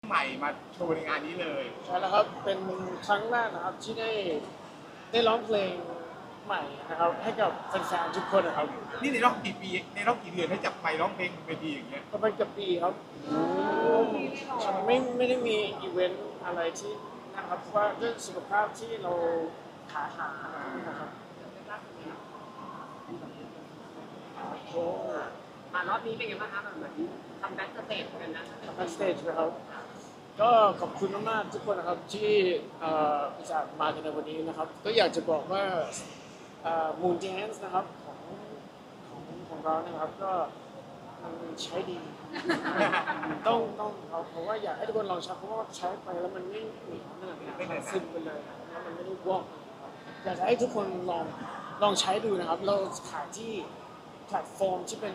ใหม่มาโชว์ในงานนี้เลยใช่แล้วครับเป็นครั้งแรกนะครับที่ได้ร้องเพลงใหม่นะครับให้กับแฟนๆทุกคนนะครับนี่ในรอบกี่ปีในรอบกี่เดือนให้จับไมค์ร้องเพลงบนเวทีอย่างเงี้ยก็เป็นกับปีครับไม่ได้มีอีเวนต์อะไรที่นะครับเพราะว่าด้วยสุขภาพที่เราหานะครับโอ้มารอบนี้เป็นไงบ้างคะแบบเหมือนทำแบ็กสเตจกันนะแบ็กสเตจนะครับก็ขอบคุณมากๆทุกคนนะครับที่อุตส่าห์มากันในวันนี้นะครับก็อยากจะบอกว่ามูนแดนซ์นะครับของเรานะครับก็มันใช้ดีต้องเพราะว่าอยากให้ทุกคนลองใช้เพราะว่าใช้ไปแล้วมันไม่เหนียวหนะมันซึมไปเลยแล้วมันไม่ได้วอกอยากจะให้ทุกคนลองใช้ดูนะครับเราขายที่แพลตฟอร์มที่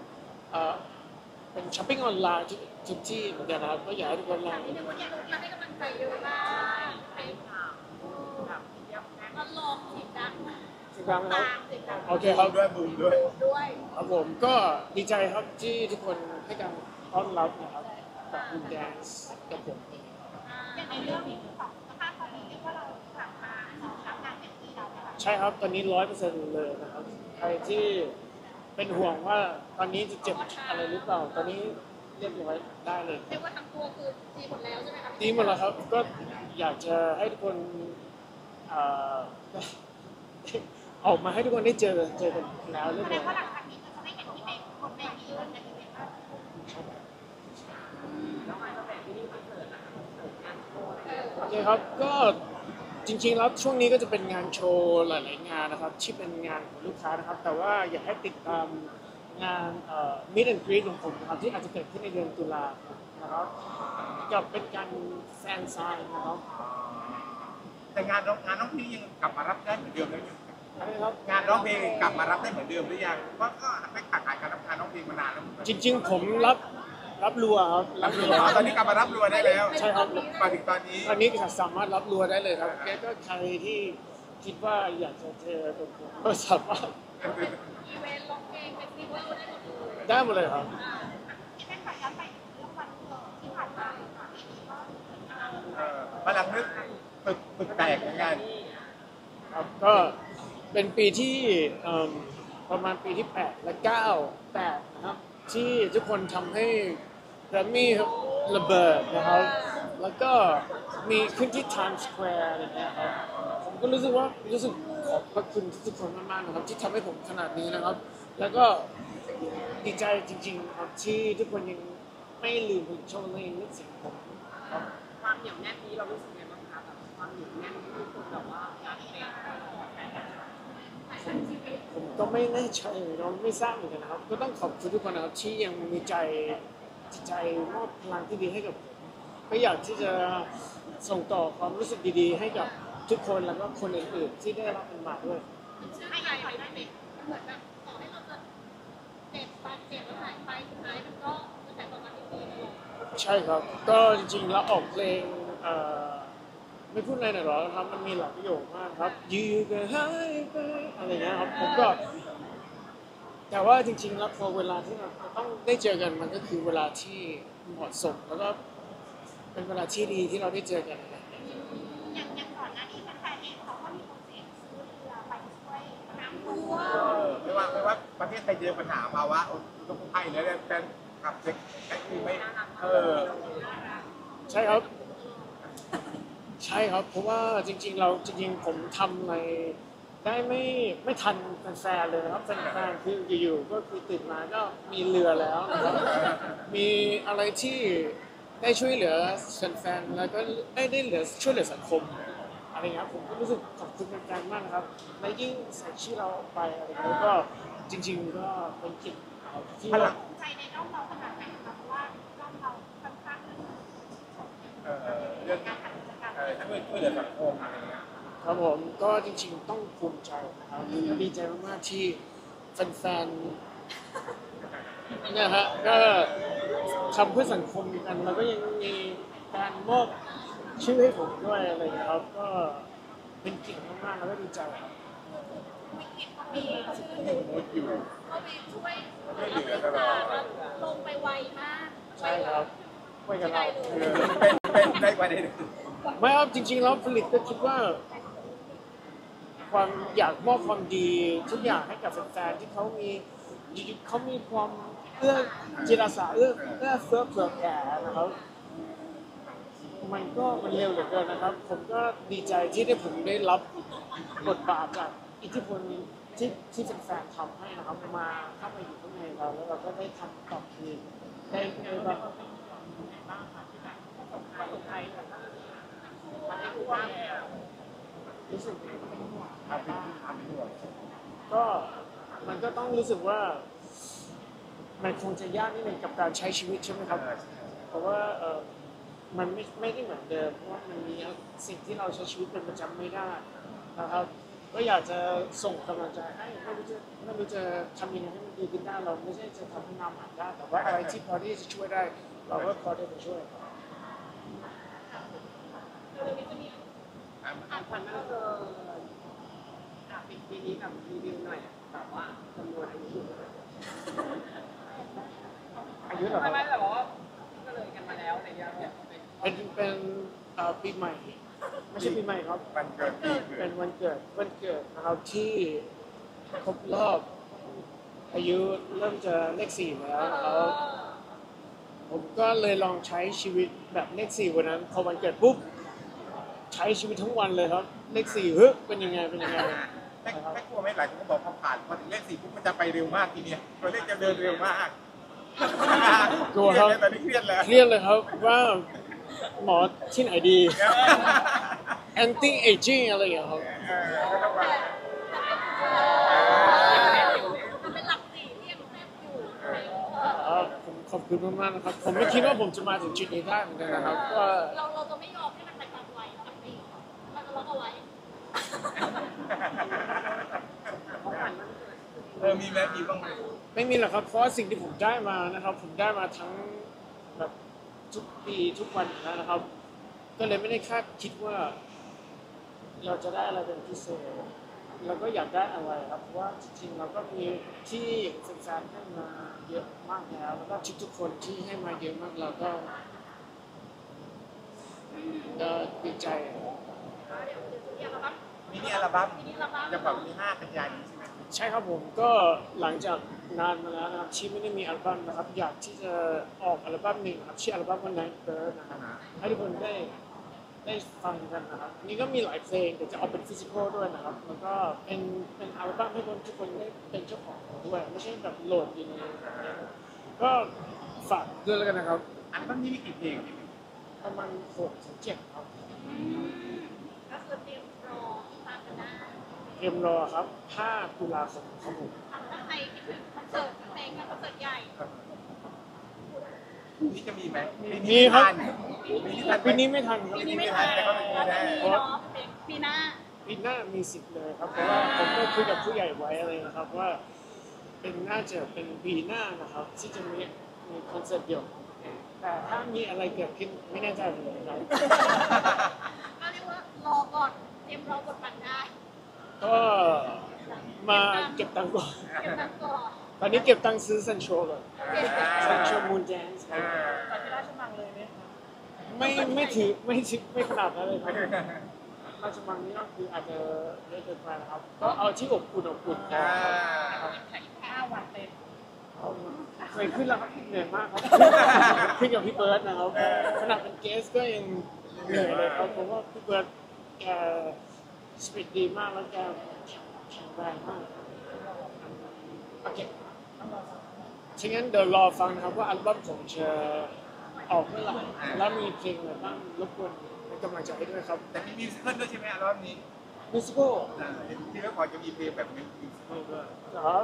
เป็นช้อปปิ้งออนไลน์ทุกที่เหมือนกันนะครับก็อยากให้ทุกคนลองที่ในวันนี้มาให้กำลังใจเยอะมากใช่ค่ะแบบเยี่ยมแน่ก็ลองเสียงดังสิครับตามเสียงดังโอเคครับด้วยบูมด้วยด้วยครับผมก็ดีใจครับที่ทุกคนให้การต้อนรับนะครับกับมูนแดนซ์กับผมอย่างในเรื่องของสภาพตอนนี้เรียกว่าเรากลับมารับงานเต็มที่แล้วนะคะใช่ครับตอนนี้100%เลยนะครับใครที่เป็นห่วงว่าตอนนี้จะเจ็บอะไรหรือเปล่าตอนนี้เรียบร้อยได้เลยเรียกว่าทั้งตัวคือดีหมดแล้วใช่ไหมคะดีหมดแล้วครับก็อยากจะให้ทุกคนเอ่อออกมาให้ทุกคนได้เจอกันแล้วเรียบแสดร้อยงว่าหลังจากนี้ก็จะได้เห็นพี่เมย์บนเวทีบนเวทีมากแล้วมาตั้งแต่ที่นี่คอนเสิร์ตนะคะคอนเสิร์ตงานโชว์อะไรอย่างเงี้ยโอเคครับก็จริงๆแล้วช่วงนี้ก็จะเป็นงานโชว์หลายๆงานนะครับที่เป็นงานของลูกค้านะครับแต่ว่าอยากให้ติดตามงานMeet and Greet ของผมนะครับที่อาจจะเกิดขึ้นในเดือนตุลาคมนะครับกับเป็นการแฟนไซน์นะครับแต่งานร้องเพลงยังกลับมารับได้เหมือนเดิมแล้วยังนะครับงานร้องเพลงกลับมารับได้เหมือนเดิมหรือยังเพราะก็ไม่ขาดการรับงานร้องเพลงมานานแล้วจริงๆผมรับรัวครับรับรัวตอนนี้กลับมารับรัวได้แล้วใช่ครับมาถึงตอนนี้ตอนนี้สามารถรับรัวได้เลยครับแกก็ใครที่คิดว่าอยากจะเจอผมก็สามารถอีเวนต์ร้องเพลงเฟสติวัลได้หมดเลยได้หมดเลยครับที่เป็นขอย้อนไปเรื่องวันเกิดที่ผ่านมาค่ะมาหลังนึกตึกแตกเหมือนกันครับก็เป็นปีที่ประมาณปีที่8และ9 8นะครับที่ทุกคนทำให้แกรมมี่ระเบิดนะครับแล้วก็มีขึ้นที่ Times Square อะไรเงี้ยครับผมก็รู้สึกขอบพระคุณทุกคนมากๆนะครับที่ทำให้ผมขนาดนี้นะครับแล้วก็ดีใจจริงๆครับที่ทุกคนยังไม่ลืมโชว์เลยนึกถึงผมครับความเหนียวแน่นนี้เรารู้สึกไงบ้างคะแบบความเหนียวแน่นที่คนแบบว่าอยากเป็นผมก็ไม่แน่ใจเราไม่ทราบเหมือนกันนะครับก็ต้องขอบคุณทุกคนนะครับที่ยังมีจิตใจมอบพลังที่ดีให้กับผมก็อยากที่จะส่งต่อความรู้สึกดีๆให้กับทุกคนแล้วก็คนอื่นๆที่ได้รับมันมาด้วยให้ใครไปได้ไหมเหมือนแบบต่อให้เราจะเจ็บบาดเจ็บแล้วหายไปสุดท้ายมันก็จะแต่ประมาณนี้ใช่ครับก็จริงๆแล้วออกเพลงไม่พูดอะไรหน่อยหรอครับมันมีหลายประโยคมากครับอยู่ก็หายไปอะไรเงี้ยครับผมก็แต่ว่าจริงๆแล้วพอเวลาที่เราต้องได้เจอกันมันก็คือเวลาที่เหมาะสมแล้วก็เป็นเวลาที่ดีที่เราได้เจอกันอย่างก่อนหน้านี้แฟนๆเองเขาก็มีโปรเจกต์ซื้อเรือไปช่วยน้ำท่วมไม่ว่าประเทศไทยเจอปัญหาภาวะอุทกภัยแล้วแฟนขับเซ็กคือไม่ใช่ครับใช่ครับเพราะว่าจริงๆผมทำในได้ไม่ทันแฟนๆเลยนะครับแฟนๆคืออยู่ๆก็คือตื่นมาก็มีเรือแล้วนะครับมีอะไรที่ได้ช่วยเหลือแฟนๆแล้วก็ได้เหลือช่วยเหลือสังคมอะไรเงี้ยผมก็รู้สึกขอบคุณแฟนๆมากนะครับและยิ่งใส่ชื่อเราออกไปอะไรเงี้ยก็จริงๆก็เป็นเกียรติที่เราใจในน้องเราขนาดไหนคะเพราะว่าน้องเราค่อนข้างเรื่องการช่วยเหลือสังคมอะไรเงี้ยครับผมก็จริงๆต้องภูมิใจนะครับและดีใจมากๆที่แฟนๆเนี่ยฮะก็ทำเพื่อสังคมกันแล้วก็ยังมีการมอบชื่อให้ผมด้วยอะไรอย่างเงี้ยครับก็เป็นเกียรติมากๆแล้วก็ดีใจครับวิกฤตก็มีชื่ออยู่ก็มีช่วยเหลือตลอดลงไปไวมากใช่ครับเพไปกับเราเป็นได้กว่านี้ไม่ครับจริงๆแล้วผลิตก็คิดว่า ความอยากมอบความดีทุกอย่างให้กับแฟนๆที่เขามีความเอื้อจิตอาสาเอื้อเฟื้อเผื่อแผ่นะครับมันเร็วเหลือเกินนะครับ ผมก็ดีใจที่ผมได้รับบทบาทจากอิทธิพลที่แฟนๆทำให้นะครับเข้ามาอยู่ข้างในเราแล้วเราก็ได้ทำตอบคืนได้แบบ รู้สึกก็มันก็ต้องรู้สึกว่ามันคงจะยากนิดนึงกับการใช้ชีวิตใช่ไหมครับ เพราะว่ามันไม่ได้เหมือนเดิมเพราะว่ามันมีสิ่งที่เราใช้ชีวิตเป็นประจำไม่ได้นะครับก็อยากจะส่งกำลังใจให้ไม่รู้จะทำยังไงให้มันดีขึ้นได้เราไม่ใช่จะทำให้น้ำหายได้แต่ว่าอะไรที่พอที่จะช่วยได้เราก็พอได้ไปช่วยขวัญก็คือปีนี้แบบรีวิวหน่อยแบบว่าจำนวนอายุเหรอครับไม่แบบว่าก็เลยกันมาแล้วอะไรเงี้ยเป็นปีใหม่ไม่ใช่ปีใหม่ครับวันเกิดปีเกิเป็ดนวันเกิดนะครับที่ครบรอบอายุเริ่มจะเลข4แล้วนะครับผมก็เลยลองใช้ชีวิตแบบเลข4วันนั้นพอวันเกิดปุ๊บใช้ชีวิตทั้งวันเลยครับเลข4เฮ้ยเป็นยังไงไม่กลัวไม่หลายคนก็บอกพอผ่านพอถึงเลข4ปุ๊บมันจะไปเร็วมากทีเนี้ยตัวเลขจะเดินเร็วมากกลัวครับตอนนี้เครียดแล้วเครียดเลยครับว่าหมอที่ไหนดี anti aging อะไรอย่างเงี้ยครับก็ต้องว่ามันเป็นหลักสี่ที่ยังแซ่บอยู่ผมขอบคุณมากๆนะครับ ผมไม่คิดว่าผมจะมาถึงจุดนี้ได้เหมือนกันนะครับว่าเราจะไม่ยอมให้มันไปตามวัยกับปีเราจะล็อกเอาไว้มีแม่มีบ้างไหมไม่มีหรอกครับ เพราะว่าสิ่งที่ผมได้มานะครับ ผมได้มาทั้งแบบทุกปีทุกวันอยู่แล้วนะครับ ก็เลยไม่ได้คาดคิดว่า เราจะได้อะไรเป็นพิเศษเราก็อยากได้อะไรครับ เพราะว่าจริงๆเราก็มีที่แฟนๆให้มาเยอะมากแล้วแล้วก็ทุกๆคนที่ให้มาเยอะมากเราก็ดีใจมินิอัลบั้มจะแบบวันที่5 กันยายนนี้ใช่ไหมใช่ครับผมก็หลังจากนานมาแล้วนะครับที่ไม่ได้มีอัลบั้มนะครับ อยากที่จะออกอัลบั้มหนึ่งครับชื่ออัลบั้มว่า Night Bird นะครับให้ทุกคนได้ฟังกันนะครับนี่ก็มีหลายเพลงแต่จะเอาเป็นฟิสิกอลด้วยนะครับแล้วก็เป็นอัลบั้มให้ทุกคนได้เป็นเจ้าของด้วยไม่ใช่แบบโหลดอยู่ในก็ฝากด้วยแล้วกันนะครับอัลบั้มนี้มีกี่เพลงประมาณ6-7ครับก็คือเตรียมรอตามกันได้เตรียมรอครับ5 ตุลาคมครับผมถ้าใครคิดถึงคอนเสิร์ตเพลงกับคอนเสิร์ตใหญ่นี่จะมีไหมมีครับปีนี้ไม่ทันปีนี้ไม่ทันครับปีนี้ไม่ทันแต่ก็มีก็จะแน่มีเนาะปีหน้าปีหน้ามีสิทธิ์เลยครับเพราะว่าผมก็คุยกับผู้ใหญ่ไว้อะไรนะครับว่าน่าจะเป็นปีหน้านะครับที่จะมีคอนเสิร์ตเดี่ยวแต่ถ้ามีอะไรเกิดขึ้นไม่แน่ใจเลยครับก็เรียกว่ารอก่อนเตรียมรอกดบัตรได้ก็มาเก็บตังค์ก่อนเก็บตังค์ก่อนตอนนี้เก็บตังค์ซื้อซันโชก่อนซันโชมูนแจนส์ครับตอนที่ราชมังเลยเนี่ยไม่ขนาดนั้นเลยครับราชมังนี่ก็คืออาจจะเยอะเกินไปนะครับ ก็เอาที่อบอุ่นพอนะครับ 5 วันเต็มเคยขึ้นแล้วครับเหนื่อยมากครับขึ้นกับพี่เบิร์ดนะครับขนาดเป็นเกสก็ยังเหนื่อยเลยครับผมว่าพี่เบิร์ดแกสปีดดีมากแล้วแกแข็งแรงมากโอเคฉะนั้นเดี๋ยวรอฟังนะครับว่าอัลบั้มผมจะออกเมื่อไหร่แล้วมีเพลงอะไรบ้างรบกวนเป็นกำลังใจให้ด้วยครับแต่มีมิวสิควลด้วยใช่ไหมอัลบั้มนี้มิวสิคลที่แล้วพอจะมีเพลงแบบมิวสิควลด้วยครับ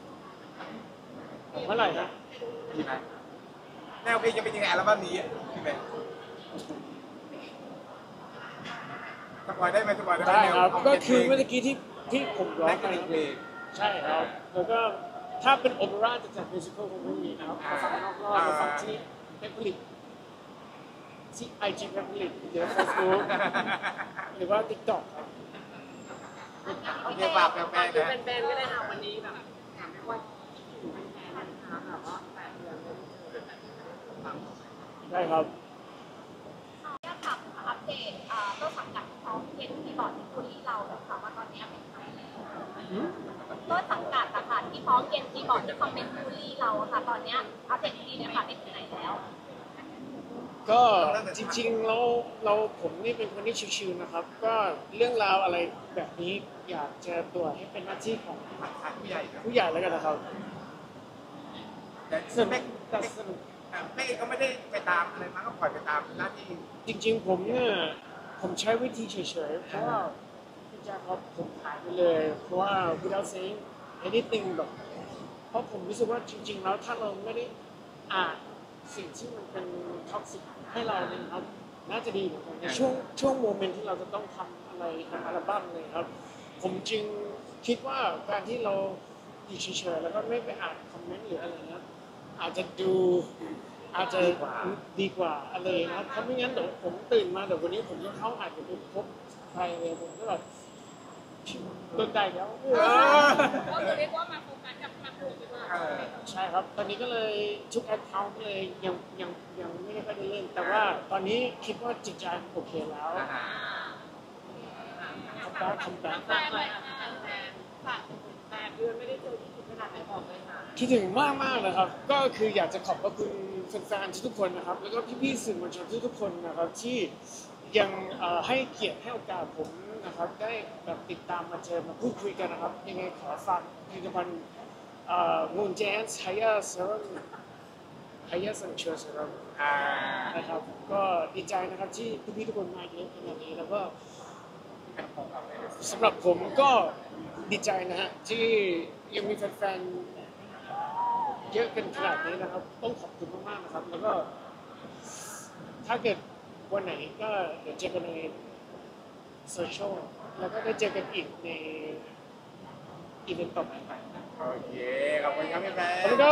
เมื่อไหร่นะมีไหมแนวเพลงจะเป็นยังไงอัลบั้มนี้ใช่ไหมสปอยได้ไหมสปอยได้ไหมได้ครับแนวก็คือเมื่อกี้ที่ผมร้องแรกไปก็นะเพลงใช่ครับแล้วก็ถ้าเป็นโอเปร่าจะจัดมิวสิควลคงไม่มีนะครับมาฟังนอกรอบมาฟังที่เพปผลิตที่ไอจีเพปผลิตหรือเฟซบุ๊กหรือว่าติ๊กต็อกครับโอเคฝากแฟนๆคือนะเป็นแฟนก็ได้ค่ะวันนี้แบบถามไม่ว่าคิดถึงแฟนๆนะคะแบบว่า8 เดือนเลยได้ครับอยากถามอัปเดตต้นสังกัดเขาเขียนคีย์บอร์ดที่บูลลี่เราค่ะว่าตอนนี้เป็นใครแล้วต้นสังกัดอะค่ะที่ฟ้องเขียนคีย์บอร์ดที่คอมเมนต์บูลลี่เราอะค่ะตอนนี้อัปเดตทีเนี่ยค่ะไปถึงไหนแล้วก็จริงๆเราผมนี่เป็นคนที่ชิวๆนะครับ ก็เรื่องราวอะไรแบบนี้อยากจะตรวจให้เป็นหน้าที่ของทางผู้ใหญ่นะผู้ใหญ่แล้วกันนะครับแต่สนุเป๊กกแต่สนุกเป๊กก็ไม่ได้ไปตามอะไรมาก็ปล่อยไปตามหน้าที่จริงๆผมเนี่ยผมใช้วิธีเฉยๆเพราะว่าพี่แจ๊คครับผมหายไปเลยเพราะว่า without saying anything แบบเพราะผมรู้สึกว่าจริงๆแล้วถ้าเราไม่ได้อ่านสิ่งที่มันเป็นท็อกซิกให้เราเนี่ยครับน่าจะดีเหมือนกันในช่วงโมเมนต์ที่เราจะต้องทำอะไรทำอัลบั้มเลยครับ ผมจึงคิดว่าการที่เราอยู่เฉยๆแล้วก็ไม่ไปอ่านคอมเมนต์หรืออะไรนะอาจจะดีกว่าอะไรนะครับเพราะไม่งั้นเดี๋ยวผมตื่นมาเดี๋ยววันนี้ผมจะเข้าอาจจะไปพบใครเลยผมก็แบบโดนได้แล้วก็คือเรียกว่ามาโฟกัสกับมาดูดีกว่าใช่ครับ ตอนนี้ก็เลยทุกแอคเคาท์เลยยังไม่ได้ค่อยได้เล่น แต่ว่าตอนนี้คิดว่าจิตใจโอเคแล้วคัมแบ็คฝากหน่อยค่ะแฟนฝาก8 เดือนไม่ได้เจอที่ถึงขนาดไหนบอกเลยค่ะคิดถึงมากนะครับ ก็คืออยากจะขอบพระคุณแฟนๆทุกๆคนนะครับ แล้วก็พี่ๆสื่อมวลชนทุกๆคนนะครับที่ยังให้เกียรติให้โอกาสผมนะครับ ได้แบบติดตามมาเจอมาพูดคุยกันนะครับ ยังไงขอฝากผลิตภัณฑ์มูนแจนส์ไฮยาเซรั่มไฮยาซันเชอร์เซรั่มนะครับ ก็ดีใจนะครับที่พี่ๆทุกคนมาเยอะขนาดนี้แล้วก็สำหรับผมก็ดีใจนะฮะที่ยังมีแฟนๆเยอะกันขนาดนี้นะครับ ต้องขอบคุณมากๆนะครับ แล้วก็ ถ้าเกิดวันไหนก็เดี๋ยวเจอกันในโซเชียลแล้วก็ได้เจอกันอีกในอีเวนต์ต่อไปโอเค ขอบคุณครับพี่แป๊ขอบคุณครับ